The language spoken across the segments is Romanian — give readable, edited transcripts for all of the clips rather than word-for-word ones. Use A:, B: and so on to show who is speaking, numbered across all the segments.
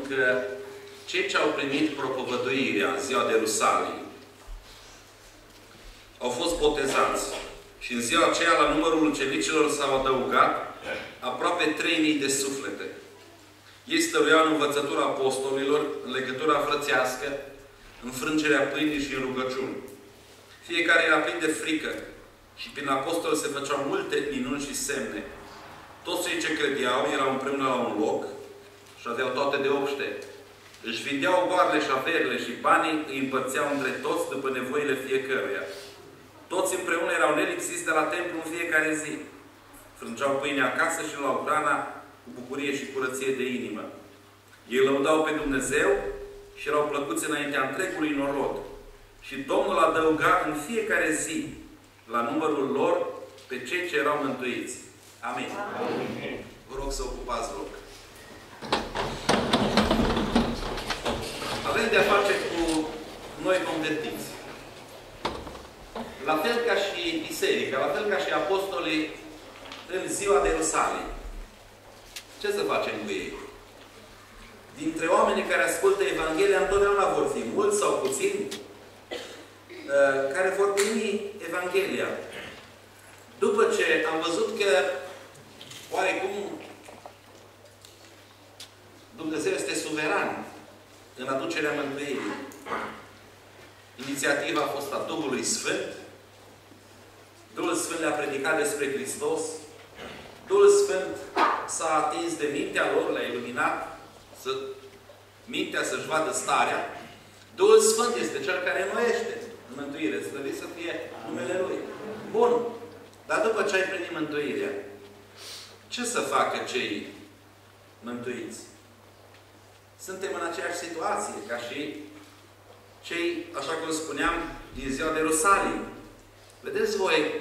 A: că cei ce au primit propovăduirea în ziua de Rusalii au fost botezați. Și în ziua aceea, la numărul ucenicilor s-au adăugat aproape 3000 de suflete. Ei stăruiau în învățătura apostolilor, în legătura frățească, în frângerea pâinii și în rugăciuni. Fiecare era plin de frică și prin apostol se făceau multe minuni și semne. Toți cei ce credeau erau împreună la un loc și aveau toate de obște. Își vindeau goarele și averile și banii îi împărțeau între toți după nevoile fiecăruia. Toți împreună erau nelipsiți de la templu în fiecare zi. Frângeau pâine acasă și luau hrana cu bucurie și curăție de inimă. Ei lăudau pe Dumnezeu și erau plăcuți înaintea întregului norod. Și Domnul adăuga în fiecare zi la numărul lor pe cei ce erau mântuiți. Amin. Amin. Vă rog să ocupați loc. Avem de-a face cu noi convertiți. La fel ca și biserica, la fel ca și apostolii în ziua de Rusalii. Ce să facem cu ei? Dintre oamenii care ascultă Evanghelia, întotdeauna vor fi mulți sau puțini care vor primi Evanghelia. După ce am văzut că oarecum Dumnezeu este suveran în aducerea mântuirii. Inițiativa a fost a Duhului Sfânt. Duhul Sfânt le-a predicat despre Hristos. Duhul Sfânt s-a atins de mintea lor, le-a iluminat mintea să-și vadă starea. Duhul Sfânt este Cel care înnoiește în mântuire. Slăvit să fie numele Lui. Bun. Dar după ce ai primit mântuirea, ce să facă cei mântuiți? Suntem în aceeași situație ca și cei, așa cum spuneam, din ziua de Rusalii. Vedeți voi,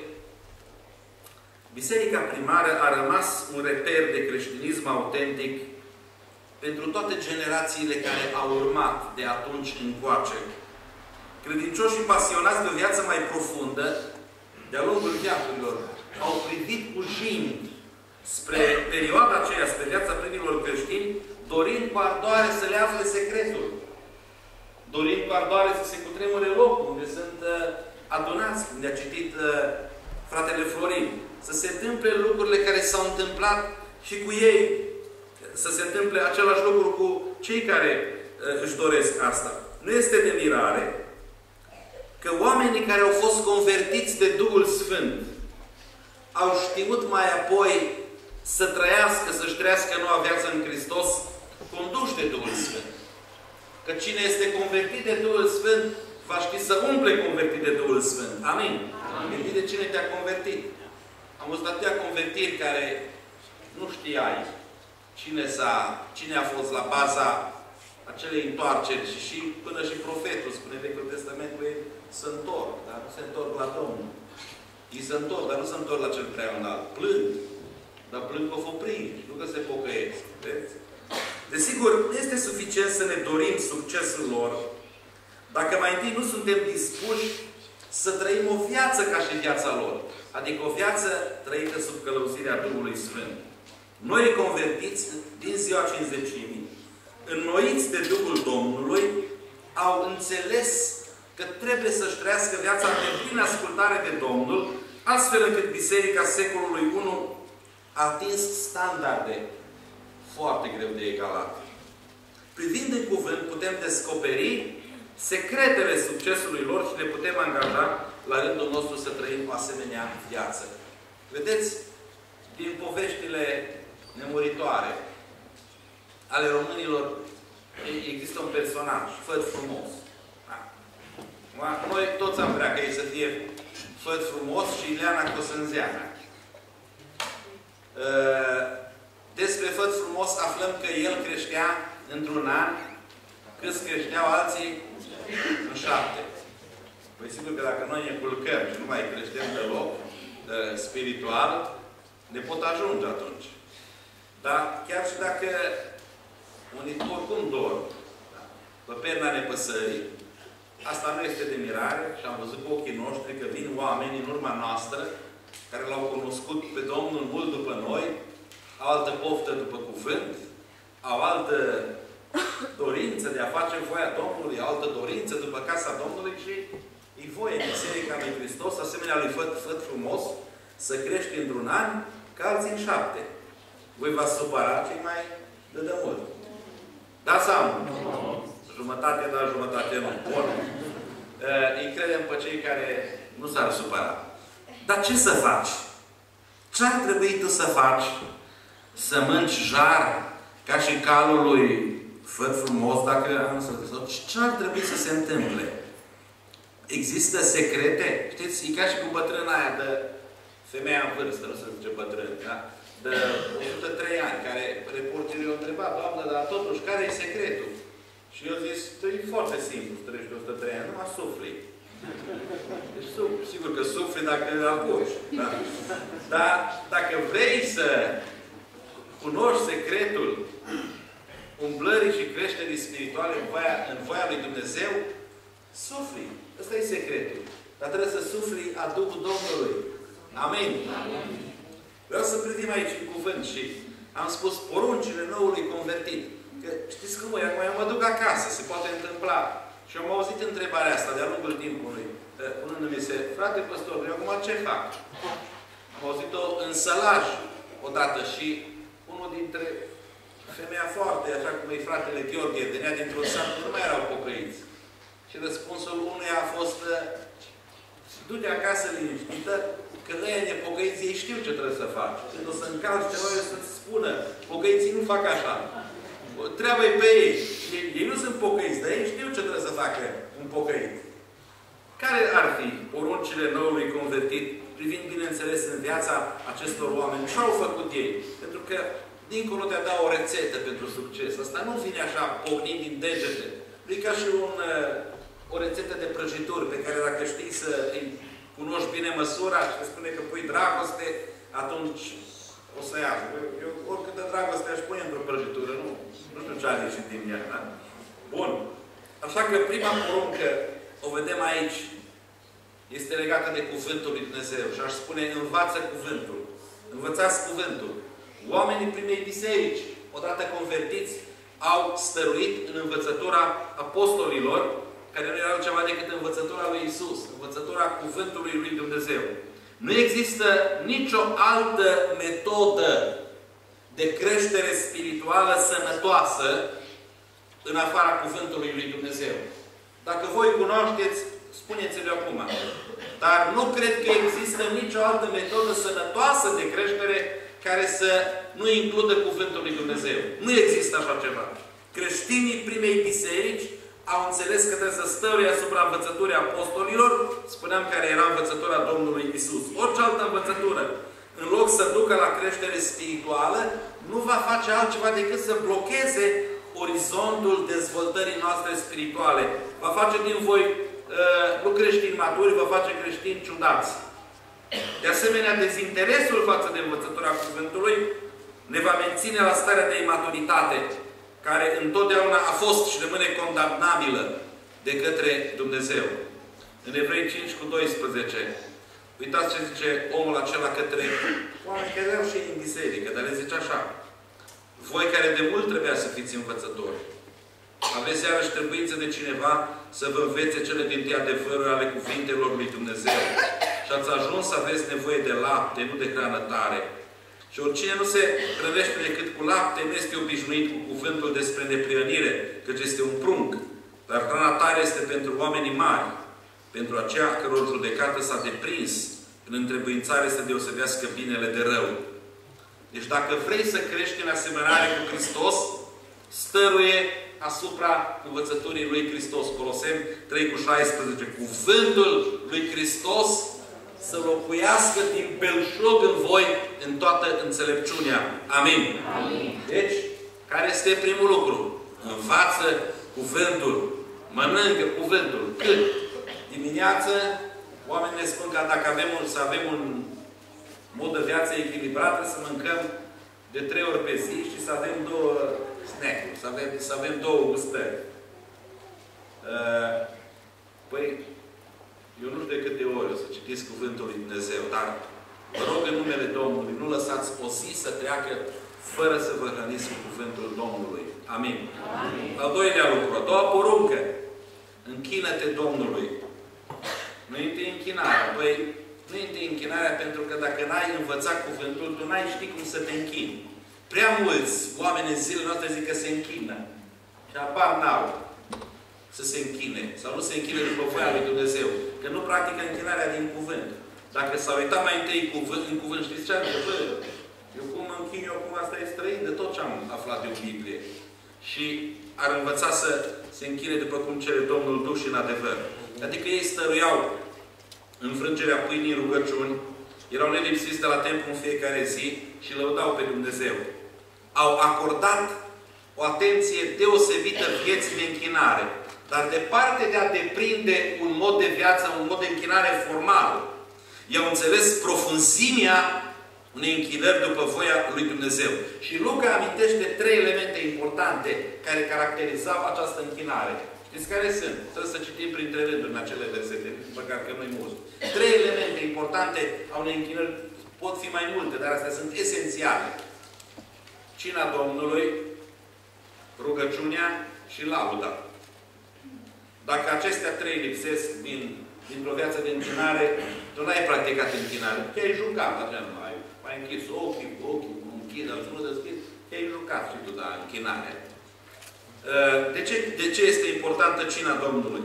A: biserica primară a rămas un reper de creștinism autentic pentru toate generațiile care au urmat de atunci încoace. Credincioșii pasionați de o viață mai profundă, de-a lungul veacurilor, au privit cu jind spre perioada aceea, spre viața primilor creștini, dorind cu ardoare să le afle secretul. Dorind cu ardoare să se cutremure locul unde sunt adunați, unde a citit fratele Florin. Să se întâmple lucrurile care s-au întâmplat și cu ei. Să se întâmple același lucru cu cei care își doresc asta. Nu este de mirare că oamenii care au fost convertiți de Duhul Sfânt au știut mai apoi să trăiască, să-și trăiască noua viață în Hristos, conduși de Duhul Sfânt. Că cine este convertit de Duhul Sfânt, va ști să umple convertit de Duhul Sfânt. Amin? Amin. De cine te-a convertit. Am văzut atâtea convertiri care nu știai cine a fost la baza acelei întoarceri și până și profetul, spune Vechiul Testament, cu ei se întorc, dar nu se întorc la Domnul. Ei se întorc, dar nu se întorc la cel prea înalt. Plâng, dar plâng că o foprinși, nu că se pocăiesc. Vedeți? Desigur, nu este suficient să ne dorim succesul lor dacă mai întâi nu suntem dispuși să trăim o viață ca și viața lor. Adică o viață trăită sub călăuzirea Duhului Sfânt. Noi convertiți din ziua Cincizecimii, înnoiți de Duhul Domnului, au înțeles că trebuie să-și trăiască viața de plină ascultare de Domnul, astfel încât Biserica secolului I a atins standarde foarte greu de egalat. Privind în cuvânt, putem descoperi secretele succesului lor și ne putem angaja la rândul nostru să trăim o asemenea viață. Vedeți, din poveștile nemuritoare ale românilor există un personaj, Făt Frumos. Noi toți am vrea ca ei să fie Făt Frumos și Ileana Cosânzeana. Despre Făt Frumos aflăm că el creștea într-un an, câți creșteau alții în 7. Păi sigur că dacă noi ne culcăm și nu mai creștem deloc spiritual, ne pot ajunge atunci. Dar chiar și dacă unii oricum dorm pe perna nepăsării, asta nu este de mirare și am văzut cu ochii noștri că vin oameni în urma noastră care l-au cunoscut pe Domnul mult după noi, au altă poftă după cuvânt, au altă dorință de a face voia Domnului, altă dorință după casa Domnului și e voie în Biserica lui Hristos, asemenea lui Făt frumos, să crești într-un an ca alții în 7. Voi v-ați supăra cei mai de mult. Da sau nu? Jumătate da, jumătate nu. Bun. Îi credem pe cei care nu s-ar supăra. Dar ce să faci? Ce ar trebui tu să faci? Să mânci jar ca și calul lui Făt frumos, dacă am să zic. Ce ar trebui să se întâmple? Există secrete? Știți, e ca și cu bătrâna aia de femeia în vârstă, nu se zice bătrân, da? De 103 ani, care reporterul i-a întrebat, Doamnă, dar totuși, care e secretul? Și eu zis, e foarte simplu, treci de 103 ani, numai sufli. Deci, sigur că sufli dacă apuci, da? Dar dacă vrei să cunoști secretul umblării și creșterii spirituale în voia lui Dumnezeu, sufli. Ăsta e secretul. Dar trebuie să sufli a Duhul Domnului. Amin. Vreau să privim aici în cuvânt și am spus poruncile noului convertit. Că știți cum e? Acum eu mă duc acasă, se poate întâmpla. Și am auzit întrebarea asta de-a lungul timpului. Punându-mi se, frate păstor, eu acum ce fac? Am auzit-o în sălaj odată și unul dintre femeia foarte, așa cum e fratele Gheorghe, venea dintr-un sat, nu mai erau pocăiți. Și răspunsul unuia a fost du-te acasă liniștită, că ăia nepocăiți, ei știu ce trebuie să faci. Când o să încalci ceva, eu să-ți spună, pocăiții nu fac așa. Treaba-i pe ei. Ei nu sunt pocăiți, dar ei știu ce trebuie să facă un pocăit. Care ar fi poruncile noului convertit, privind, bineînțeles, în viața acestor oameni? Ce au făcut ei? Pentru că, dincolo de a da o rețetă pentru succes, asta nu vine așa, pocnind din degete. Nu e ca și o rețetă de prăjituri, pe care dacă știi să îi cunoști bine măsura și te spune că pui dragoste, atunci o să ia. Eu oricâtă dragoste aș pune într-o prăjitură, nu știu ce are ieșit din ea, da? Bun. Așa că prima poruncă, o vedem aici, este legată de Cuvântul lui Dumnezeu. Și aș spune, învață Cuvântul. Învățați Cuvântul. Oamenii primei biserici, odată convertiți, au stăruit în învățătura apostolilor, care nu era altceva decât învățătura lui Isus, învățătura Cuvântului lui Dumnezeu. Nu există nicio altă metodă de creștere spirituală sănătoasă în afara Cuvântului lui Dumnezeu. Dacă voi cunoașteți, spuneți-le acum. Dar nu cred că există nicio altă metodă sănătoasă de creștere care să nu includă Cuvântul lui Dumnezeu. Nu există așa ceva. Creștinii primei biserici au înțeles că trebuie să stăruie asupra învățăturii apostolilor, spuneam care era învățătura Domnului Isus. Orice altă învățătură, în loc să ducă la creștere spirituală, nu va face altceva decât să blocheze orizontul dezvoltării noastre spirituale. Va face din voi nu creștini maturi, va face creștini ciudați. De asemenea, dezinteresul față de învățătura Cuvântului ne va menține la starea de imaturitate, care întotdeauna a fost și rămâne condamnabilă de către Dumnezeu. În Evrei 5:12, uitați ce zice omul acela către oameni care erau și ei în biserică, dar le zice așa: voi care de mult trebuia să fiți învățători, aveți iarăși trebuință de cineva să vă învețe cele dintâi adevăruri ale cuvintelor lui Dumnezeu. Și ați ajuns să aveți nevoie de lapte, nu de hrană tare. Și oricine nu se hrănește decât cu lapte, nu este obișnuit cu cuvântul despre neprihănire, căci este un prunc. Dar hrana tare este pentru oamenii mari, pentru aceia căror judecată s-a deprins în întrebuințare să deosebească binele de rău. Deci dacă vrei să crești în asemănare cu Hristos, stăruie asupra învățăturii lui Hristos. Coloseni 3:16. Cuvântul lui Hristos să locuiască din belșug în voi în toată înțelepciunea. Amin. Amin. Deci, care este primul lucru? Învață cuvântul. Mănâncă cuvântul. Când? Dimineață, oamenii ne spun că dacă să avem un mod de viață echilibrat, să mâncăm de 3 ori pe zi și să avem 2 snack-uri, să avem 2 gustări. Păi, eu nu știu de câte ori o să citiți Cuvântul lui Dumnezeu, dar Vă rog în numele Domnului, nu lăsați o zi să treacă fără să vă hrăniți cu cuvântul Domnului. Amin. Amin. Al doilea lucru, a doua poruncă. Închină-te Domnului. Nu întâi închinarea. Păi, nu întâi închinarea pentru că dacă n-ai învățat cuvântul, tu n-ai ști cum să te închini. Prea mulți oameni în zilele noastre zic că se închină. Și apar n-au să se închine. Sau nu se închine după voia lui Dumnezeu. Că nu practică închinarea din cuvânt. Dacă s-au uitat mai întâi în cuvânt, știți ce am zis? Bă, eu cum mă închin, eu cum asta e străin de tot ce am aflat din Biblie. Și ar învăța să se închine după cum cere Domnul Duh și în adevăr. Adică ei stăruiau în frângerea pâinii în rugăciuni, erau nelipsiți de la templu în fiecare zi și lăudau pe Dumnezeu. Au acordat o atenție deosebită vieții de închinare. Dar departe de a deprinde un mod de viață, un mod de închinare formal, i-au înțeles profunzimea unei închinări după voia lui Dumnezeu. Și Luca amintește 3 elemente importante care caracterizau această închinare. Știți care sunt? Trebuie să citim printre rânduri în acele versete, măcar că nu-i mult. 3 elemente importante a unei închinări, pot fi mai multe, dar astea sunt esențiale. Cina Domnului, rugăciunea și lauda. Dacă acestea 3 lipsesc dintr-o viață de închinare, tu n-ai practicat închinare. Te-ai jucat, așa nu ai închis ochii, închid, alții nu deschid, te-ai jucat și tu, da, închinare. De ce este importantă cina Domnului?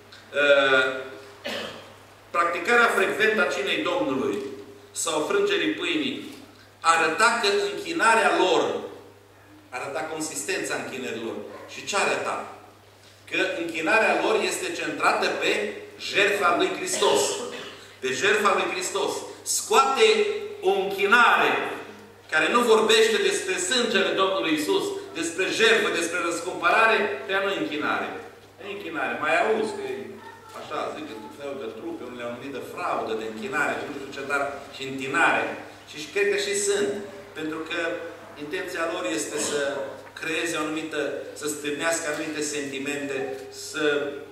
A: Practicarea frecventă a cinei Domnului sau frângerii pâinii arăta că închinarea lor, arăta consistența închinărilor. Și ce arăta? Că închinarea lor este centrată pe jertfa lui Hristos. Pe jertfa lui Hristos. Scoate o închinare care nu vorbește despre sângele Domnului Iisus, despre jertfă, despre răscumpărare, ea nu e închinare. Nu e închinare. Mai auzi că e așa, zic că fel de trupe, unul le-au numit de fraudă, de închinare și nu știu ce, dar și întinare. Și cred că și sunt. Pentru că intenția lor este să creeze o anumită, să stârnească anumite sentimente, să,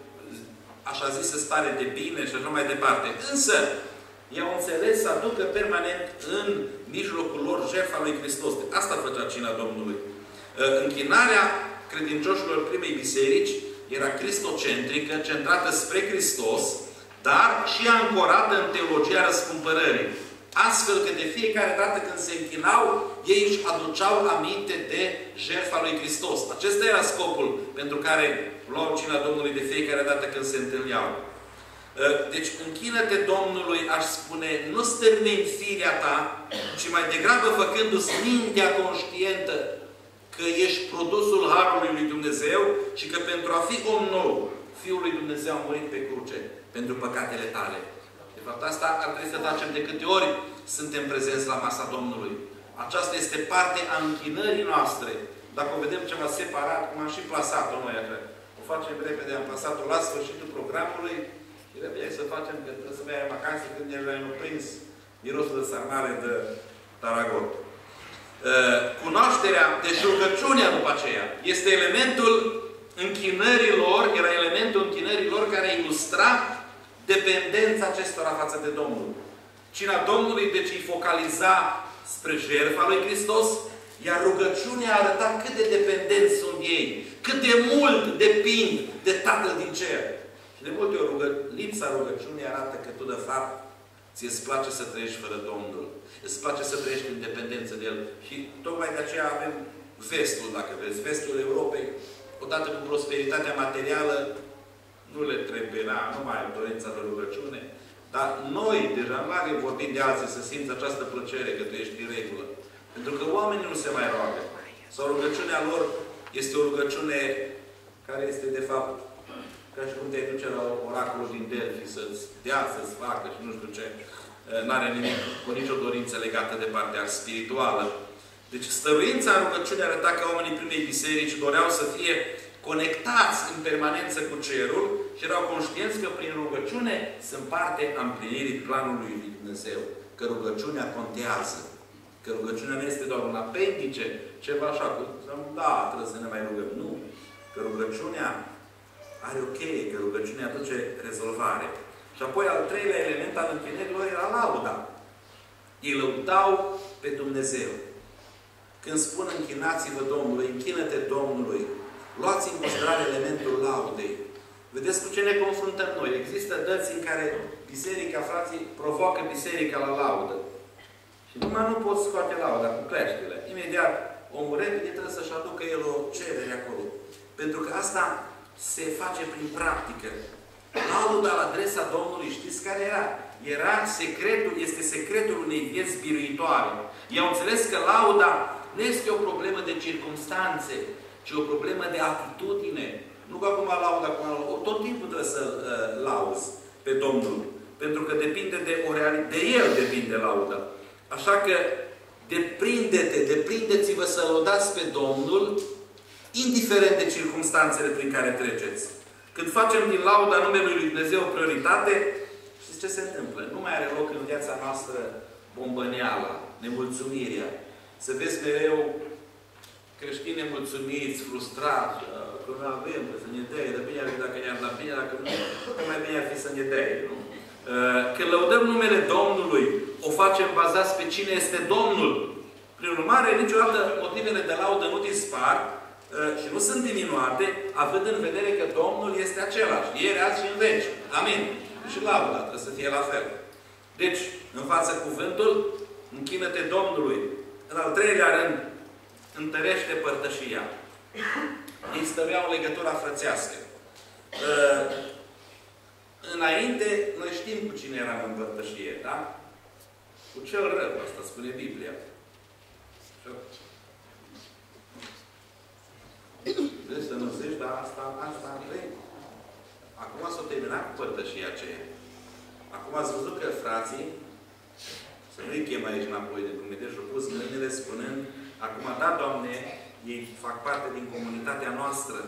A: așa zis, să stare de bine și așa mai departe. Însă, i-au înțeles să aducă permanent în mijlocul lor jertfa lui Hristos. Asta făcea cina Domnului. Închinarea credincioșilor primei biserici era cristocentrică, centrată spre Hristos, dar și ancorată în teologia răscumpărării. Astfel că de fiecare dată când se închinau, ei își aduceau aminte de jertfa lui Hristos. Acesta era scopul pentru care luau cina Domnului de fiecare dată când se întâlneau. Deci, închină-te Domnului, aș spune, nu stârnind firea ta, ci mai degrabă făcându-ți mintea conștientă că ești produsul Harului lui Dumnezeu și că pentru a fi om nou, Fiul lui Dumnezeu a murit pe cruce pentru păcatele tale. De fapt, asta ar trebui să facem de câte ori suntem prezenți la masa Domnului. Aceasta este parte a închinării noastre. Dacă o vedem ceva separat, cum am și plasat-o noi, o facem repede, am plasat-o la sfârșitul programului și repede să facem, că trebuie să mergem acasă când deja nu prins mirosul de sarmale de taragot. Cunoașterea, deci rugăciunea după aceea, este elementul închinărilor, era elementul închinărilor care ilustra dependența acestora față de Domnul. Cina Domnului, deci, îi focaliza spre jertfa lui Hristos, iar rugăciunea arăta cât de dependenți sunt ei, cât de mult depind de Tatăl din cer. Și de multe ori lipsa rugăciunii arată că tu, de fapt, ți-ți place să trăiești fără Domnul. Îți place să trăiești în dependență de El. Și tocmai de aceea avem vestul, dacă vreți, vestul Europei, odată cu prosperitatea materială, nu le trebuie, nu mai ai dorința de rugăciune, dar noi, deja nu vorbim de alții, să simți această plăcere că tu ești în regulă. Pentru că oamenii nu se mai roagă. Sau rugăciunea lor este o rugăciune care este, de fapt, ca și cum te duce la oracolul din Delphi să-ți dea, să-ți facă și nu știu ce. N-are nimic cu nicio dorință legată de partea spirituală. Deci stăruința în rugăciune arăta că oamenii primei biserici doreau să fie conectați în permanență cu cerul și erau conștienți că prin rugăciune sunt parte a împlinirii planului lui Dumnezeu. Că rugăciunea contează. Că rugăciunea nu este doar un apendice, ceva așa, da, trebuie să ne mai rugăm. Nu. Că rugăciunea are o cheie, că rugăciunea aduce rezolvare. Și apoi al treilea element al închinărilor era lauda. Îi lăudau pe Dumnezeu. Când spun închinați-vă Domnului, închină-te Domnului, luați în considerare elementul laudei. Vedeți cu ce ne confruntăm noi. Există dăți în care biserica, frații, provoacă biserica la laudă. Și numai nu poți scoate lauda cu cleștile. Imediat, omul repede trebuie să-și aducă el o cerere acolo. Pentru că asta se face prin practică. Lauda la adresa Domnului, știți care era? Era secretul, este secretul unei vieți biruitoare. I-au înțeles că lauda nu este o problemă de circumstanțe, ci o problemă de atitudine. Nu că acum lauda, tot timpul trebuie să lauzi pe Domnul. Pentru că depinde de o realitate. De El depinde lauda. Așa că deprindeți-vă să lăudați pe Domnul, indiferent de circumstanțele prin care treceți. Când facem din lauda numelui Lui Dumnezeu o prioritate, știți ce se întâmplă? Nu mai are loc în viața noastră bombăneala, nemulțumirea. Să vezi mereu creștini nemulțumiți, frustrați, că nu avem, că să ne dea, de bine ar fi dacă ne-ar da bine, dacă nu, mai bine ar fi să ne dea, nu? Când lăudăm numele Domnului, o facem bazați pe cine este Domnul. Prin urmare, niciodată motivele de laudă nu dispar și nu sunt diminuate, având în vedere că Domnul este același. Ieri, azi și în veci. Amin. Și lauda trebuie să fie la fel. Deci, în față cuvântul, închină-te Domnului. În al treilea rând, întărește părtășia. Ei stăreau legătura frățească. Înainte, noi știm cu cine eram în părtășie, da? Cu cel rău, asta spune Biblia. Vrei să nu zici, dar asta vrei. Acum s-a terminat cu părtășia aceea. Acum ați văzut că frații, să nu-i chem aici înapoi de Dumnezeu, și-au pus mâinile spunând, acum, da, Doamne, ei fac parte din comunitatea noastră.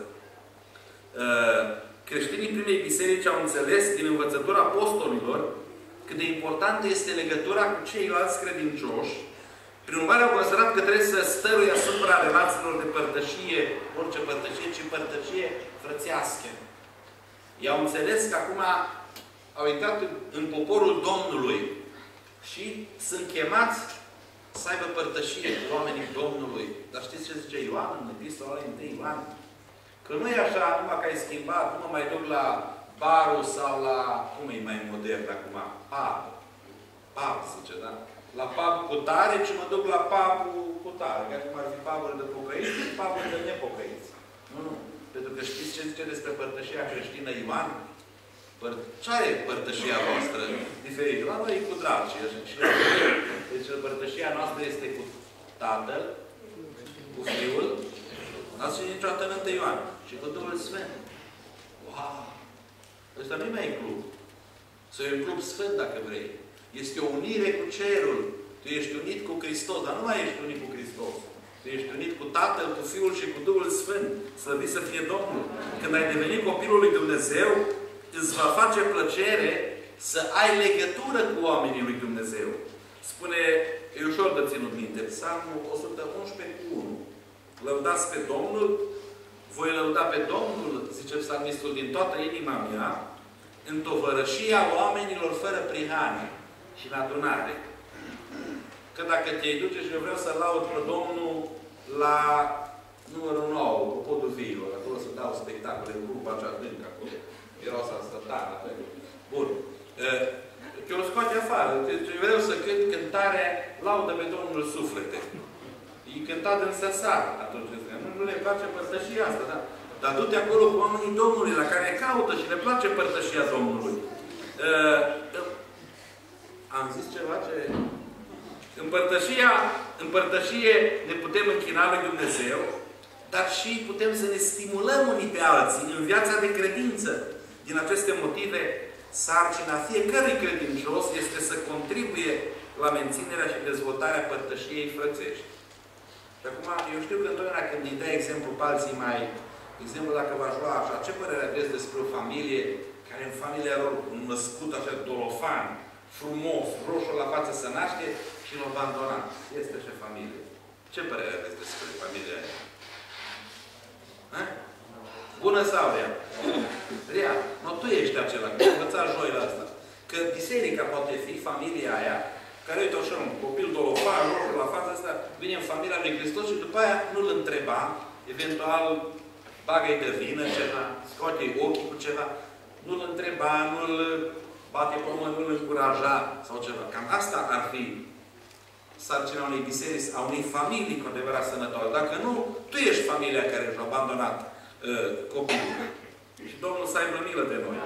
A: Creștinii primei biserici au înțeles din învățătura apostolilor cât de importantă este legătura cu ceilalți credincioși. Prin urmare, au considerat că trebuie să stărui asupra relațiilor de părtășie, orice părtășie, ci părtășie frățească. I-au înțeles că acum au intrat în poporul Domnului și sunt chemați să aibă părtășie cu oamenii Domnului. Dar știți ce zice Ioan în Epistola 1 Ioan? Că nu e așa, numai că ai schimbat, nu mă mai duc la barul sau la, cum e mai modern acum? Pub, zice, da? La pub cu tare, ci mă duc la pubul cu tare. Că acum ar fi pubul de pocăiți și pubul de nepocăiți. Nu. Pentru că știți ce zice despre părtășia creștină Ioan? Ce are părtășia voastră? Diferit. La noi e cu drag și deci părtășia noastră este cu Tatăl, cu Fiul, n-ați citit niciodată în 1 Ioan, și cu Duhul Sfânt. Wow! Ăsta nu e mai club. Sau e un club sfânt, dacă vrei. Este o unire cu cerul. Tu ești unit cu Hristos, dar nu mai ești unit cu Hristos. Tu ești unit cu Tatăl, cu Fiul și cu Duhul Sfânt. Slăvit să fie Domnul. Când ai devenit copilul lui Dumnezeu, îți va face plăcere să ai legătură cu oamenii lui Dumnezeu. Spune, e ușor de ținut minte, Psalmul 111 cu 1. Lăudați pe Domnul, voi lăuda pe Domnul, zice psalmistul, din toată inima mea, în tovărășia oamenilor fără prihană și în adunare. Că dacă te-ai duce și eu vreau să laud pe Domnul la numărul 9, cu podul viilor, acolo să dau spectacole în grupa cea adâncă, acolo. Erau să stătară. Bun. Că o scoate afară. Vreau să cânt cântarea laudă pe Domnul suflete. E cântat în săsar atunci. Nu le place părtășia asta, da? Dar du-te acolo cu oamenii Domnului, la care caută și le place părtășia Domnului. Am zis ceva ce... În părtășie ne putem închina lui Dumnezeu, dar și putem să ne stimulăm unii pe alții în viața de credință. Din aceste motive, sarcina fiecărui credincios este să contribuie la menținerea și dezvoltarea părtășiei frățești. Și acum, eu știu că întotdeauna când îi dai exemplu pe alții mai... De exemplu, dacă v-aș lua așa, ce părere aveți despre o familie care în familia lor un născut așa dolofan, frumos, roșu la față se naște și l-a abandonat. Este așa familie. Ce părere aveți despre familia aia? Ha? Bună sau rea? Rea. Nu, tu ești acela. Că învățați joi la asta. Că biserica poate fi familia aia care, uite așa, un copil dolofar, roșu la fața asta, vine în familia lui Hristos și după aia nu-l întreba, eventual bagă-i de vină ceva, scoate-i ochii cu ceva, nu-l întreba, nu-l bate pe mână, nu-l încuraja sau ceva. Cam asta ar fi sarcina unei biserici, a unei familii cu adevărat sănătoase. Dacă nu, tu ești familia care și-a abandonat copilul. Și Domnul să aibă milă de noi.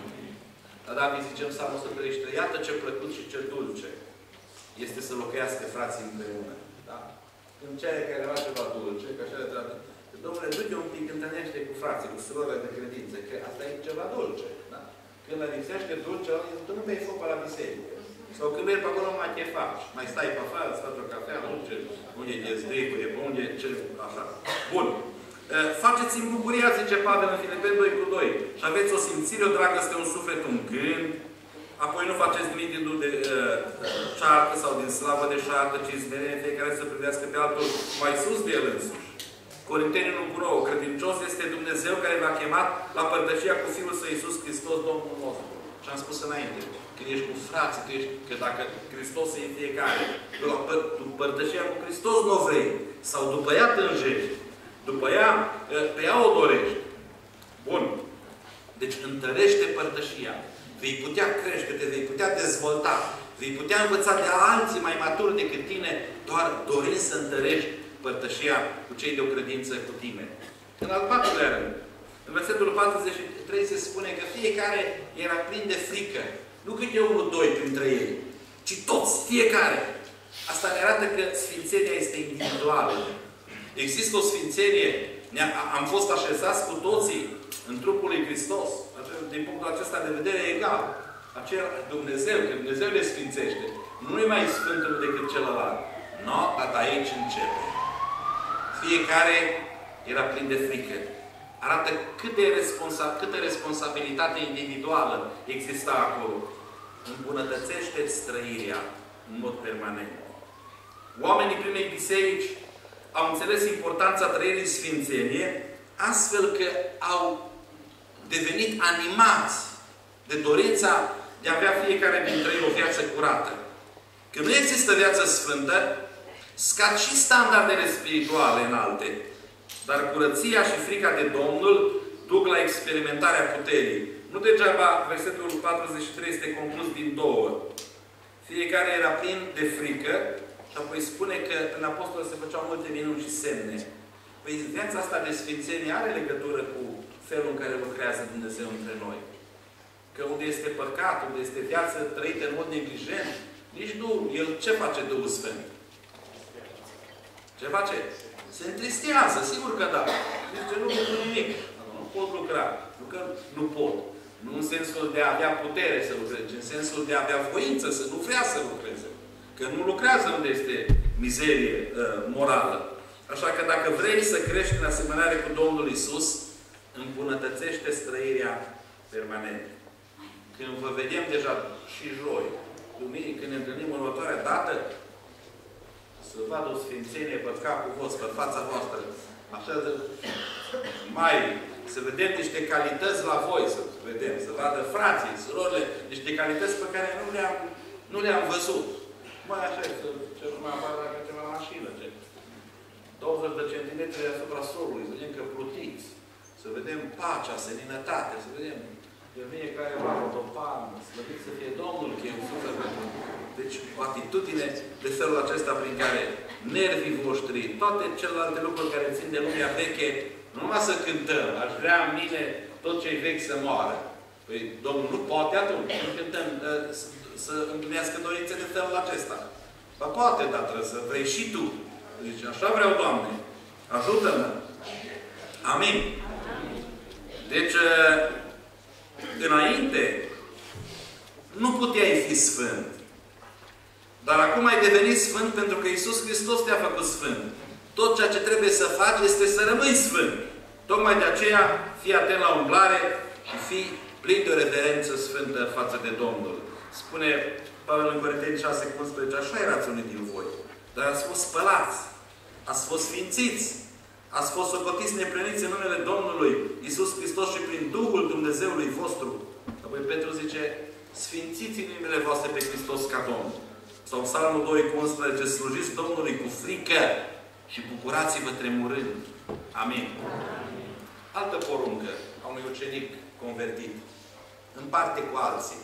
A: Dar David zicem Psalmul 133, iată ce plăcut și ce dulce este să locuiască frații împreună. Da? Când cere careva ceva dulce, că așa de treabă, Domnule, du-te un pic, întâlnește cu frații, cu surorile de credință, că asta e ceva dulce. Da? Când le lipsește dulce, tu nu bei foc la biserică. Sau când mergi pe acolo, mai te faci. Mai stai pe afară, îți faci o cafea, unde e dezdricuri, pe unde ce, așa. Bun. Faceți-mi bucuria, zice Pavel în Filipeni 2:2. Și aveți o simțire, o dragoste, un suflet, un gând. Apoi nu faceți nimic din de ceartă sau din slavă de șartă, ci smerenie, fiecare să privească pe altul mai sus de el însuși. Corinteni 1:9. Credincios este Dumnezeu care v-a chemat la părtășia cu Fiul Său Iisus Hristos, Domnul nostru. Și am spus înainte, când ești cu frații, că dacă Hristos e în fiecare, părtășia cu Hristos nu o vrei, sau după ea tânjești, după ea, pe ea o dorești. Bun. Deci întărește părtășia. Vei putea crește, te vei putea dezvolta, vei putea învăța de alții mai maturi decât tine, doar dorind să întărești părtășia cu cei de o credință cu tine. În al patrulea rând, în versetul 43 se spune că fiecare era plin de frică. Nu câte unul, doi printre ei, ci toți, fiecare. Asta ne arată că sfințenia este individuală. Există o sfințenie, am fost așezați cu toții în trupul lui Hristos. Din punctul acesta de vedere egal. Aceea Dumnezeu, că Dumnezeu le sfințește. Nu e mai sfântul decât celălalt. No, dar aici începe. Fiecare era plin de frică. Arată câtă responsabilitate individuală exista acolo. Îmbunătățește-ți trăirea în mod permanent. Oamenii primei biserici au înțeles importanța trăirii sfințenie, astfel că au devenit animați de dorința de a avea fiecare dintre ei o viață curată. Când nu există viață sfântă, scad și standardele spirituale înalte. Dar curăția și frica de Domnul duc la experimentarea puterii. Nu degeaba versetul 43 este compus din două. Fiecare era plin de frică și apoi spune că în apostol se făceau multe minuni și semne. Păi viața asta de sfințenie are legătură cu felul în care lucrează Dumnezeu între noi. Că unde este păcat, unde este viață trăită în mod neglijent, nici nu. El ce face Duhul Sfânt? Ce face? Se întristează, sigur că da. Zice, nu pot nimic. Nu pot lucra. Nu pot. Nu în sensul de a avea putere să lucreze, ci în sensul de a avea voință, să nu vrea să lucreze. Că nu lucrează unde este mizerie morală. Așa că dacă vrei să crești în asemănare cu Domnul Iisus, îmbunătățește trăirea permanent. Când vă vedem deja și joi, duminică, când ne întâlnim următoarea dată, să vadă o sfințenie pe capul vostru, pe fața voastră. Așa de mai, să vedem niște calități la voi, să vedem, să vadă frații, surorile, niște calități pe care nu le-am văzut. Mai așa, ce nu mai apare la ceva mașină, 20 de centimetri deasupra solului, să vedem că plutiți, să vedem pacea, seninătatea, să vedem că vine careva o palmă, slăvit să fie Domnul, că e un suflet pentru. Deci, o atitudine de felul acesta prin care nervii voștri, toate celelalte lucruri care țin de lumea veche, nu numai să cântăm, aș vrea în mine tot ce-i vechi să moară. Păi, Domnul nu poate atunci, nu cântăm să împlinească dorințe de felul acesta. Ba poate, dar trebuie să vrei și tu. Deci, așa vreau, Doamne. Ajută-mă. Amin. Deci, înainte, nu puteai fi sfânt. Dar acum ai devenit sfânt pentru că Iisus Hristos te-a făcut sfânt. Tot ceea ce trebuie să faci este să rămâi sfânt. Tocmai de aceea, fii atent la umblare și fii plin de o reverență sfântă față de Domnul. Spune Pavel în Corinteni 6:11, așa erați unii din voi. Dar ați fost spălați, ați fost sfințiți, ați fost socotiți neplăniți în numele Domnului Iisus Hristos și prin Duhul Dumnezeului vostru. Apoi Petru zice, sfințiți inimile voastre pe Hristos ca Domn. Sau Psalmul 2:11, slujiți Domnului cu frică și bucurați-vă tremurând. Amin. Altă poruncă a unui ucenic convertit. Împarte cu alții.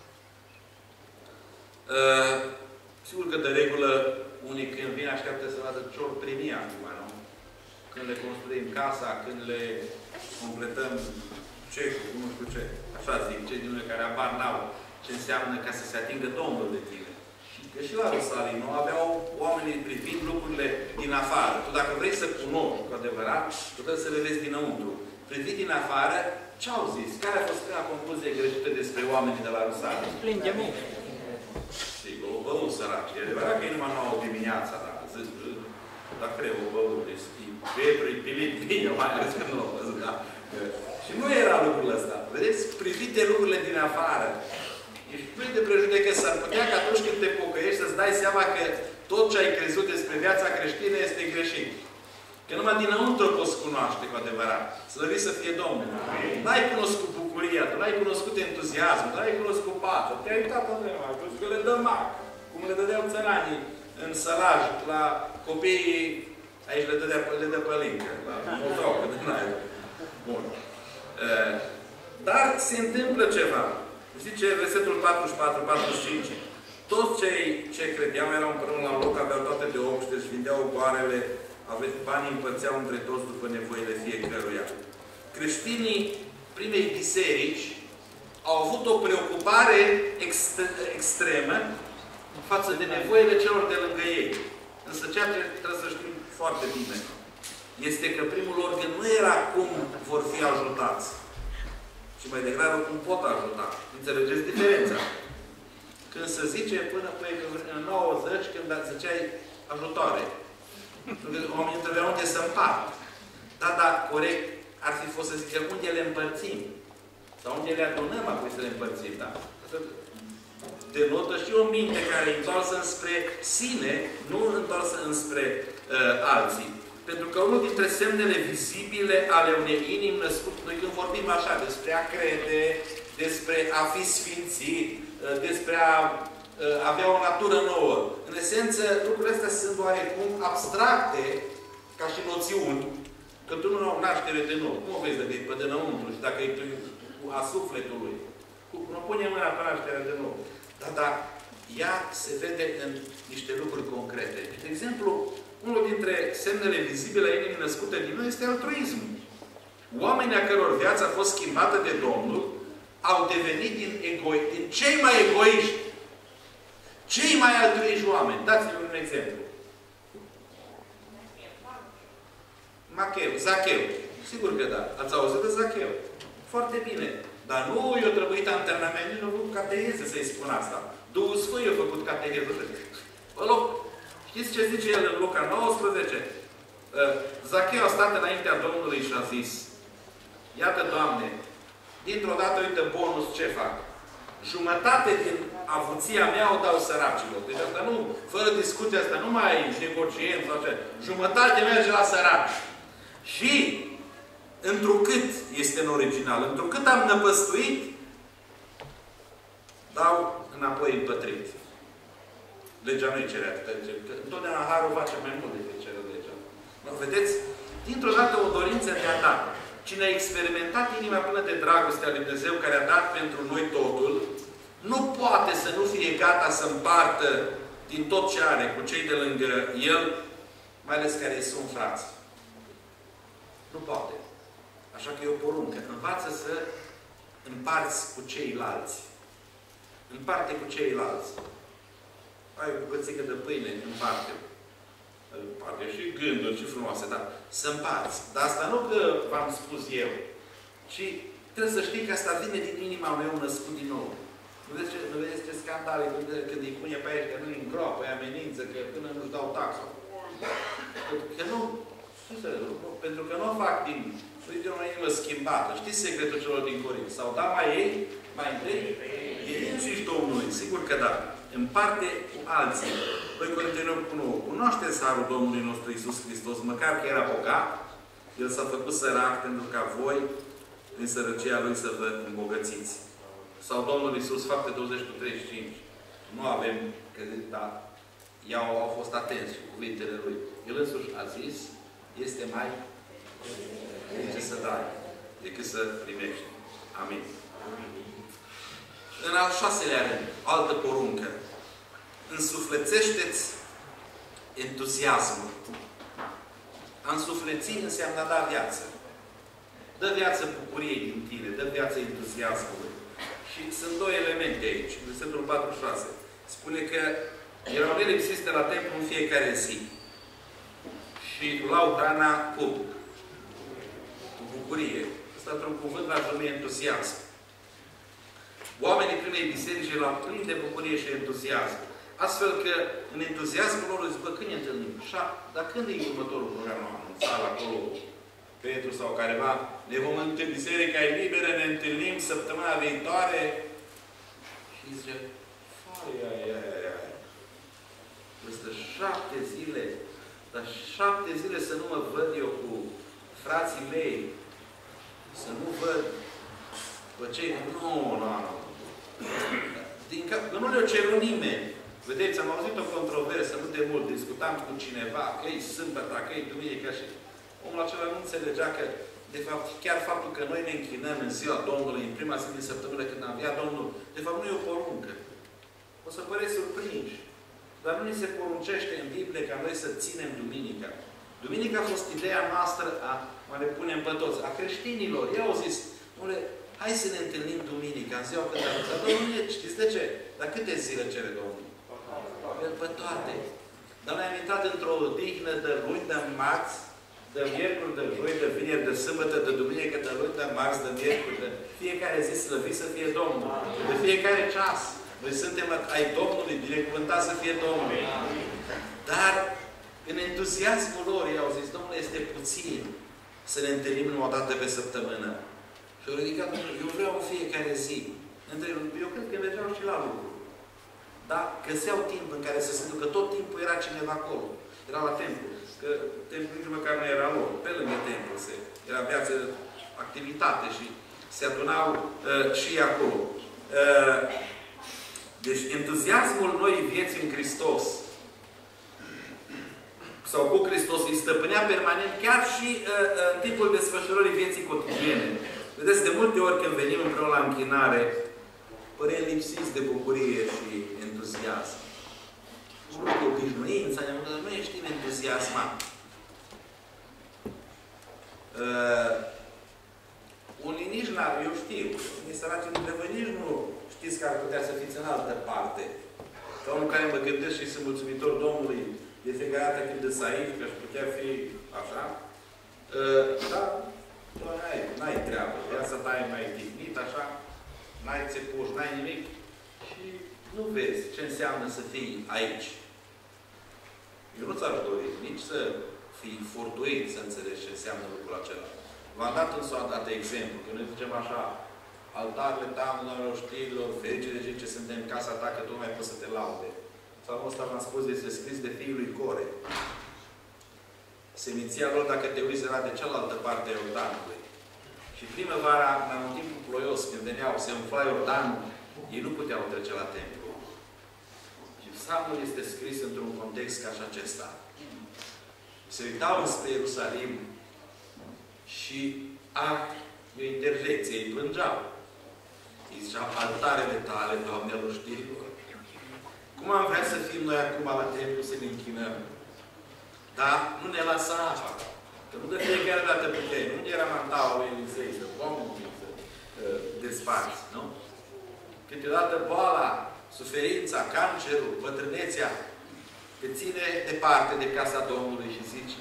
A: Sigur că de regulă unii când vin așteaptă să vadă ce ori primi acum, nu? Când le construim casa, când le completăm cecul, nu știu ce. Așa zic, cei din noi care abar n-au ce înseamnă ca să se atingă Domnul de tine. Că și la Rusalim, nu? Aveau oamenii privind lucrurile din afară. Tu dacă vrei să cunoști cu adevărat, tu trebuie să le vezi dinăuntru. Privind din afară, ce au zis? Care a fost prima concluzie greșită despre oamenii de la Rusalim?
B: Plin de muncă.
A: Sigur, o băut săraci. E adevărat că e numai 9 dimineața, dar cred, o băut. Deci, pilit bine, mai ales că nu o văzut, da? Și nu era lucrul ăsta. Vedeți? Privite lucrurile din afară. Ești plin de prejudecă, s-ar putea că atunci când te pocăiești să-ți dai seama că tot ce ai crezut despre viața creștină este greșit. Că numai dinăuntru poți cunoaște cu adevărat. Slăvit să fie Domnul. N-ai cunoscut bucuria, tu n-ai cunoscut entuziasmul, tu n-ai cunoscut pacea. Te-ai uitat în vremea, ai crezut că le dă mac. Cum le dădeau țăranii în sălaj la copiii, aici le dă pălincă. La motocă, din aia. Bun. Dar se întâmplă ceva. Zice versetul 44-45. Toți cei ce credeau erau împreună la loc, aveau toate de obște, își vindeau goarele, banii împărțeau între toți după nevoile fiecăruia. Creștinii primei biserici au avut o preocupare extremă față de nevoile celor de lângă ei. Însă ceea ce trebuie să știm foarte bine este că primul lor gând nu era cum vor fi ajutați, ci mai degrabă cum pot ajuta. Înțelegeți diferența? Când se zice până în 90, când ziceai ajutoare. Oamenii întrebeau unde să împart. Da, dar corect ar fi fost să zică unde le împărțim. Sau unde le adunăm apoi să le împărțim. Da? Denotă și o minte care e întoarsă înspre sine, nu întoarsă înspre alții. Pentru că unul dintre semnele vizibile ale unei inimi născute, noi când vorbim așa despre a crede, despre a fi sfințit, despre a avea o natură nouă. În esență, lucrurile astea sunt oarecum abstracte, ca și noțiuni, că tu nu ai o naștere de nou. Cum o vezi dacă e pe dinăuntru și dacă e a sufletului? Nu pune mâna pe nașterea de nou. Dar ea se vede în niște lucruri concrete. De exemplu, unul dintre semnele vizibile a inimii născute din noi este altruismul. Oamenii a căror viață a fost schimbată de Domnul au devenit din cei mai egoiști, cei mai altruiști oameni. Dați-mi un exemplu. Zacheu. Sigur că da. Ați auzit de Zacheu. Foarte bine. Dar nu i-a trebuit antrenament, nici nu a făcut cateheză să-i spun asta. Duhul Sfânt i-a făcut cateheză. În loc, știți ce zice el în Luca 19? Zacheu a stat înaintea Domnului și a zis: iată, Doamne, dintr-o dată, uite, bonus ce fac. Jumătate din avuția mea o dau săracilor. Deci asta nu, fără discuție, asta nu mai negociem sau ce. Jumătate merge la săraci. Și întrucât este în original, întrucât am năpăstuit, dau înapoi împătrit. Legea nu-i cere atâta. Întotdeauna harul face mai mult decât cere legea. Vedeți? Dintr-o dată o dorință de a da. Cine a experimentat inima plină de dragoste a lui Dumnezeu, care a dat pentru noi totul, nu poate să nu fie gata să împartă din tot ce are cu cei de lângă el, mai ales care sunt frați. Nu poate. Așa că e o poruncă. Învață să împarți cu ceilalți. Împarte cu ceilalți. Ai o bucățică de pâine, împarte-o. Poate și gânduri, și frumoase, dar să împarți. Dar asta nu că v-am spus eu, ci trebuie să știi că asta vine din inima unui om născut din nou. Nu vedeți ce scandale când îi pune pe aici, că nu-i îngropă, îi amenință, că până nu-și dau taxa. Că nu, pentru că nu o fac din o inimă schimbată. Știți secretul celor din Corint? Sau da mai întâi, ei înșiși Domnului. Sigur că da. Împarte cu alții. 2 Corinteni 8:9. Cunoașteți harul Domnului nostru Iisus Hristos, măcar că era bogat, El s-a făcut sărac pentru ca voi, prin sărăcia Lui, să vă îmbogățiți. Sau Domnul Iisus, Fapte 20:35. Nu avem credit, dar au fost atenți cu cuvintele lui. El însuși a zis, este mai zice să dai decât să primești. Amin. În al 6-lea rând, altă poruncă. Însuflețește-ți entuziasmul. A însufleți înseamnă a da viață. Dă viață bucuriei din tine, dă viață entuziasmului. Și sunt două elemente aici. Versetul 46. Spune că erau nelipsiți de la templu în fiecare zi. Și luau hrana cu bucurie. Ăsta într-un cuvânt l-aș numi entuziasm. Oamenii primei biserici l-au plin de bucurie și entuziasm. Astfel că în entuziasmul lor zic, bă, când ne întâlnim? Dar când e următorul program anunțat acolo? Petru sau careva, ne vom întâlni, biserica e liberă, ne întâlnim săptămâna viitoare. Și zice, Este 7 zile, dar 7 zile să nu mă văd eu cu frații mei, să nu văd pe cei... Nu. Că nu le-o cerut nimeni. Vedeți, am auzit o controversă, nu de mult, discutam cu cineva, că e sâmbătă, că e duminică și omul acela nu înțelegea că, de fapt, chiar faptul că noi ne închinăm în ziua Domnului, în prima zi din săptămână când a înviat Domnul, de fapt nu e o poruncă. O să păreți surprinși. Dar nu ni se poruncește în Biblie ca noi să ținem duminica. Duminica a fost ideea noastră a ne punem pe toți, a creștinilor. Ei au zis, hai să ne întâlnim duminica, în ziua când a anunțat. Domnul, știți de ce? Dar câte zile cere Domnul? Pe toate. Dar noi am intrat într-o odihnă de luni, de marți, de miercuri, de joi, de vineri, de sâmbătă, de duminică, de luni, de marți, de miercuri, de fiecare zi slăvit să fie Domnul. De fiecare ceas. Noi suntem ai Domnului, binecuvântat să fie Domnul. Dar în entuziasmul lor ei au zis, Domnule, este puțin să ne întâlnim numai o dată pe săptămână. Și au ridicat, eu vreau în fiecare zi. Eu cred că mergeau și la lucru. Dar găseau timp în care să se ducă. Tot timpul era cineva acolo. Era la templu. Că templul nici măcar nu era lor. Pe lângă templu era viață, activitate și se adunau și acolo. Deci entuziasmul noii vieți în Hristos sau cu Hristos îi stăpânea permanent chiar și în timpul desfășurării vieții cotidiene. Vedeți, de multe ori când venim împreună la închinare, părem lipsiți de bucurie și entuziasm. Nu știu, obișnuința, noi știm entuziasma. Unii nici n-ar, eu știu, unii săraci dintre voi nici nu știți că ar putea să fiți în altă parte. Ca unul care mă gândesc și sunt mulțumitor Domnului de fiecare dată când îți aici, că aș putea fi așa. Dar tu n-ai treabă. Viața ta e mai dignit, așa. N-ai țepuși, n-ai nimic. Și nu vezi ce înseamnă să fii aici. Eu nu ți-ar dori nici să fii fortuit să înțelegi ce înseamnă lucrul acela. V-am dat însă o dată exemplu. Că noi zicem așa, altarele Doamnelor, știrilor, fericire de ce suntem în casa ta, că tu mai poți să te laude. Psalmul ăsta v-am spus, este scris de fiul lui Core. Seminția lor, dacă te uiți, era de cealaltă parte a Iordanului. Și primăvara, în un timp ploios, când veneau, se umfla Iordanul, ei nu puteau trece la templu. Și psalmul este scris într-un context ca și acesta. Se uitau spre Ierusalim și e o interjecție, îi plângeau. Îi ziceau, altarele tale, Doamnelor știrilor. Cum am vrea să fim noi acum la templu să ne închinăm? Dar nu ne lăsa apa. Că nu de fiecare dată puteai. Nu era mantaua lui Elisei să pomni, să desparți, nu? Câteodată boala, suferința, cancerul, bătrânețea te ține departe de casa Domnului și zici,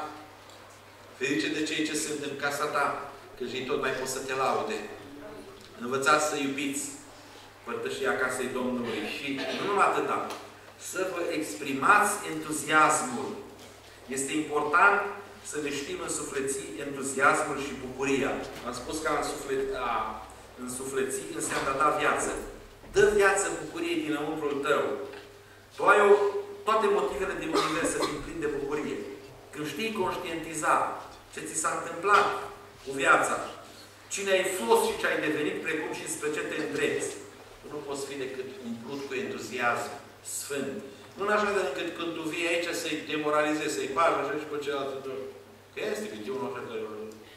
A: ferice de cei ce sunt în casa ta, că și tot mai poți să te laude. Învățați să iubiți părtășia casei Domnului și nu numai atâta, să vă exprimați entuziasmul. Este important să ne știm însufleți entuziasmul și bucuria. Am spus că însufleți înseamnă a da viață. Dă viață bucuriei dinăuntrul tău. Tu ai toate motivele din univers să fii plin de bucurie. Când știi conștientiza ce ți s-a întâmplat cu viața, cine ai fost și ce ai devenit, precum și spre ce te îndrepți. Tu nu poți fi decât umplut cu entuziasm sfânt. Nu în așa de încât când tu vii aici să-i demoralizezi, să-i bagi așa și pe celălalt. Că este, că eu nu așa de...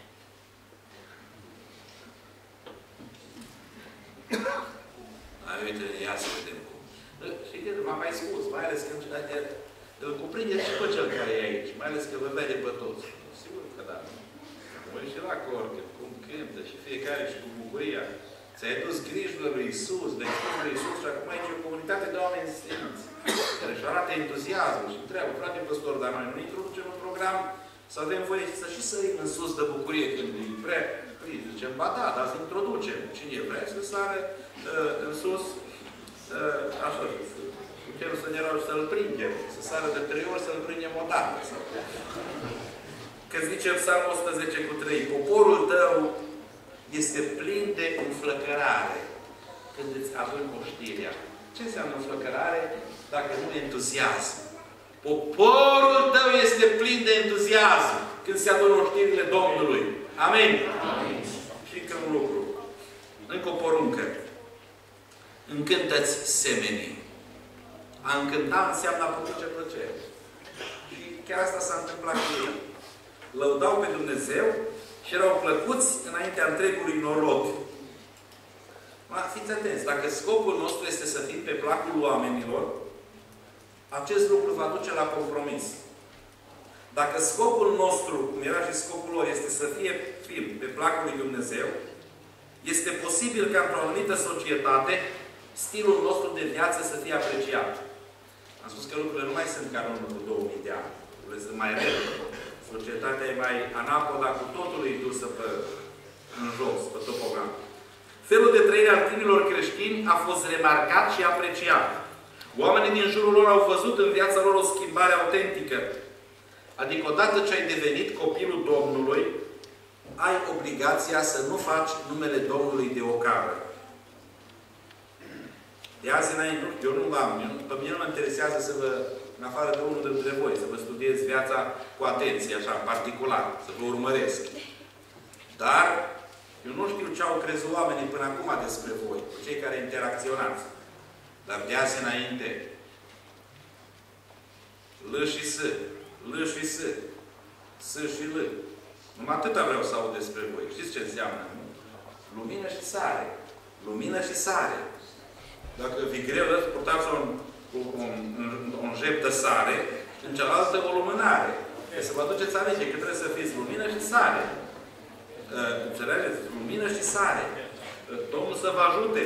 A: Uite, ia să vedem cum. Și m-am mai spus, mai ales când îl cuprinde și pe cel care e aici. Mai ales că vă vede pe toți. Sigur că da. Mă și la corcă, cum cântă și fiecare și cu bucuria. Ți-ai dus grijile lui Iisus, de Iisus lui Iisus și acum aici e o comunitate de oameni sfinți, care își arată entuziasmul și întreabă, frate păstor, dar noi nu introducem un program să avem voie să și sărim în sus de bucurie când îi vrea. Păi, zicem, ba da, dar să introducem. Cine vrea să sară în sus, așa, putem să ne rog să-l prindem, să sară de 3 ori, să-l prindem o dată. Că zice Psalmul 110:3, poporul tău este plin de înflăcărare când îți aduni oștirea. Ce înseamnă înflăcărare dacă nu entuziasm? Poporul tău este plin de entuziasm când se adună oștirile Domnului. Amin? Amin. Și încă un lucru. Încă o poruncă. Încântă-ți semenii. A încânta înseamnă a produce plăcere. Și chiar asta s-a întâmplat cu ei. Lăudau pe Dumnezeu și erau plăcuți înaintea întregului norod. Fiți atenți, dacă scopul nostru este să fim pe placul oamenilor, acest lucru va duce la compromis. Dacă scopul nostru, cum era și scopul lor, este să fim pe placul lui Dumnezeu, este posibil ca într-o anumită societate stilul nostru de viață să fie apreciat. Am spus că lucrurile nu mai sunt ca în urmă cu 2000 de ani. Lucrurile sunt mai rele. Societatea e mai anapoda, cu totul e dusă în jos, pe topogram. Felul de trăire al tinerilor creștini a fost remarcat și apreciat. Oamenii din jurul lor au văzut în viața lor o schimbare autentică. Adică odată ce ai devenit copilul Domnului, ai obligația să nu faci numele Domnului de ocară. De azi înainte, eu nu am, pe mine nu mă interesează să vă, în afară de unul dintre voi, să vă studiez viața cu atenție, așa, în particular, să vă urmăresc. Dar eu nu știu ce au crezut oamenii până acum despre voi, cei care interacționați. Dar de azi înainte, L și S, L și S, S și L. Numai atâta vreau să aud despre voi. Știți ce înseamnă? Lumină și sare. Lumină și sare. Dacă vi greu, purtați un jep de sare, în cealaltă o lumânare. Să vă aduceți aminte că trebuie să fiți lumină și sare. Înțelegeți? Lumină și sare. Domnul să vă ajute.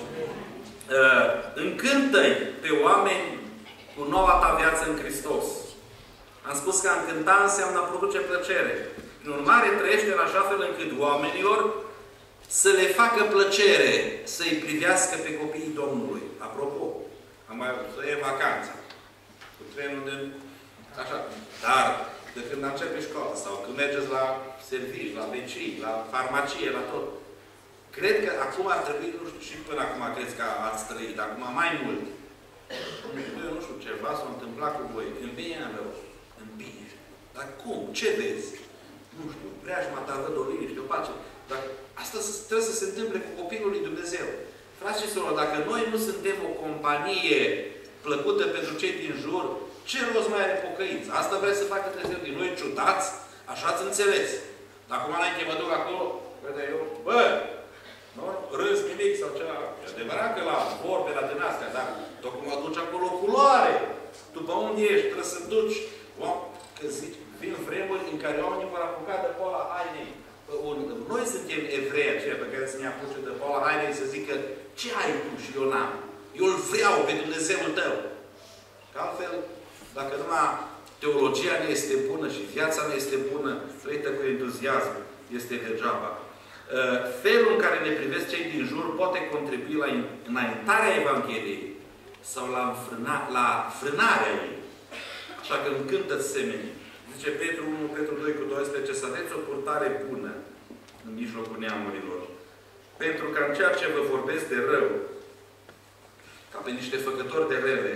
A: Încântă-i pe oameni cu noua ta viață în Hristos. Am spus că a încânta înseamnă a produce plăcere. Prin urmare, trăiește în așa fel încât oamenilor să le facă plăcere să-i privească pe copiii Domnului. Apropo, am mai să e vacanța. Cu trenul de... Așa. Dar, de când începe școala sau când mergeți la servici, la vecini, la farmacie, la tot. Cred că acum ar trebui, nu știu, și până acum cred că ați trăit, acum mai mult. Eu nu știu, ceva s-a întâmplat cu voi. În bine în rău. În bine. Dar cum? Ce vezi? Nu știu, preajma ta văd o liniște, o pace. Dar asta trebuie să se întâmple cu copilul lui Dumnezeu. Frați și sorori, dacă noi nu suntem o companie plăcută pentru cei din jur, ce rost mai are pocăința? Asta vrea să facă Dumnezeu din noi ciudați, așa ați înțeles. Dar acum înainte mă duc acolo, vede eu, bă, nu? Râs nimic sau ceva. E adevărat că la vorbe, la din astea, dar tocmai mă duci acolo culoare. După unde ești, trebuie să duci. Că zici, vin vremuri în care oamenii vor apuca de poala hainei. Noi suntem evrei aceia pe care să ne apuce de poala hainei să zică ce ai tu și eu n-am? Eu îl vreau pe Dumnezeul tău. Că altfel, dacă numai teologia nu este bună și viața nu este bună, trăită cu entuziasm, este degeaba. Felul în care ne privesc cei din jur poate contribui la înaintarea Evangheliei sau la frânarea ei. Așa că încântă-ți semenii. Zice Petru 1, Petru 2:12, să aveți o purtare bună în mijlocul neamurilor. Pentru că în ceea ce vă vorbesc de rău, ca pe niște făcători de rele,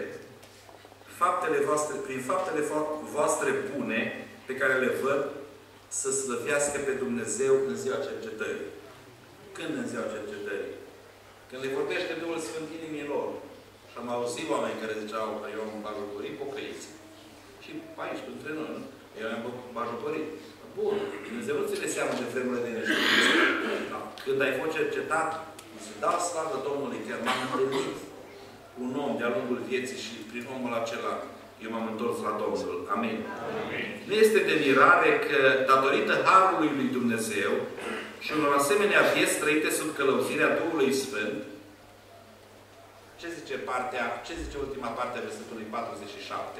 A: prin faptele voastre bune, pe care le văd, să slăvească pe Dumnezeu în ziua cercetării. Când în ziua cercetării? Când le vorbește Duhul Sfânt inimilor, și am auzit oameni care ziceau că eu am bajocorit pocăiți. Și aici, între noi, nu? Eu am bajocorit. Bun, Dumnezeu nu ține seama de vremurile de neștiință. Când ai fost cercetat, se dau slavă Domnului, chiar m-am întâlnit un om de-a lungul vieții și prin omul acela eu m-am întors la Domnul. Amin. Amin. Nu este de mirare că, datorită Harului lui Dumnezeu și unor asemenea vieți trăite sub călăuzirea Duhului Sfânt, ce zice ultima parte a versetului 47?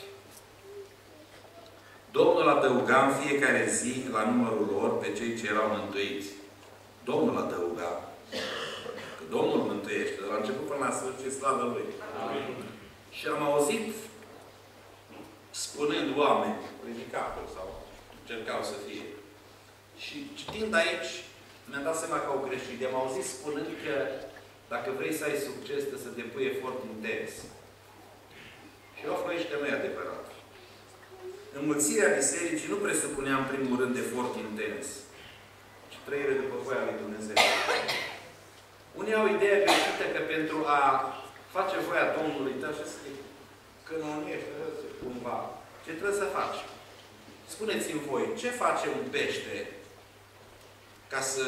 A: Domnul adăuga în fiecare zi la numărul lor pe cei ce erau mântuiți. Domnul adăuga. Că Domnul mântuiește. De la început până la sfârșit, slavă Lui. Amin. Și am auzit spunând oameni, ridicatori sau încercau să fie. Și citind aici, mi-am dat seama că au greșit. Am auzit spunând că dacă vrei să ai succes, trebuie să depui efort intens. Și eu aflu aici că nu e adevărat. Înmulțirea bisericii nu presupunea în primul rând efort intens, ci trăire după voia lui Dumnezeu. Unii au ideea greșită că pentru a face voia Domnului, dar și scrie, că nu ești, cumva, ce trebuie să faci? Spuneți-mi voi, ce face un pește ca să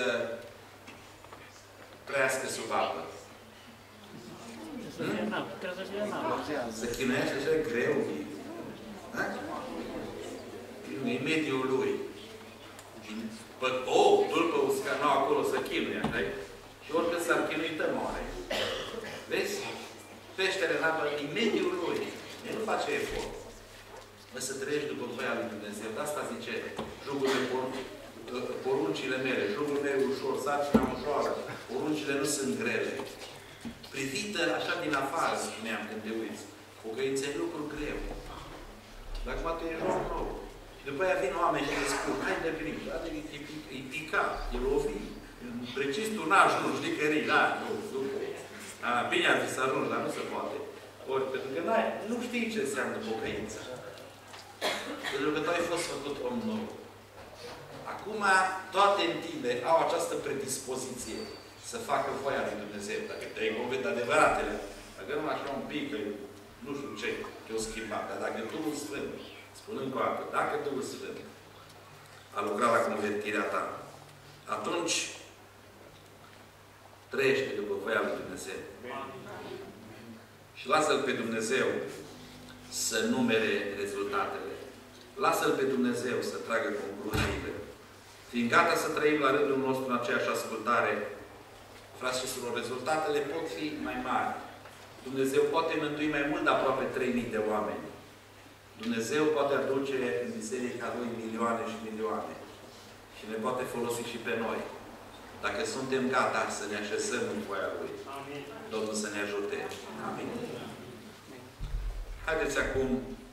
A: trăiască sub apă? Să chinuiește așa greu. E mediul lui. Tulpă uscat, nu acolo să chinuie, așa? Și oricât s-ar chinui, tă moare. Vezi? Peștele în apă e mediul lui. El nu face efort. Mă să trăiești după voia lui Dumnezeu. De asta zice, poruncile mele, jugul meu e ușor, sarcina ușoară, poruncile nu sunt grele. Privită așa din afară, spuneam când te uiți. Pocăința e lucru greu. Dar acum te e joc nou. Și după aia vin oameni și le spun, hai de grijă, e picat, e lovit. Precis tu n-a ajuns, știi că rii, da, nu. Bine ar fi să ajungi, dar nu se poate. Ori, pentru că nu știi ce înseamnă pocăința. Pentru că tu ai fost făcut om nou. Acum, toate în tine au această predispoziție să facă voia lui Dumnezeu. Dacă te-ai convins adevăratele, dacă nu așa un pic, că nu știu ce, te-o schimbat, dar dacă Duhul Sfânt, spunând cu apă, dacă Duhul Sfânt a lucrat la convertirea ta, atunci trăiește după voia lui Dumnezeu. Și lasă-L pe Dumnezeu să numere rezultatele. Lasă-L pe Dumnezeu să tragă concluziile. Fiind gata să trăim la rândul nostru în aceeași ascultare, frați și surori, rezultatele pot fi mai mari. Dumnezeu poate mântui mai mult de aproape 3.000 de oameni. Dumnezeu poate aduce în biserica Lui milioane și milioane. Și ne poate folosi și pe noi. Dacă suntem gata să ne așezăm în voia Lui. Amin. Domnul să ne ajute. Amin. Haideți acum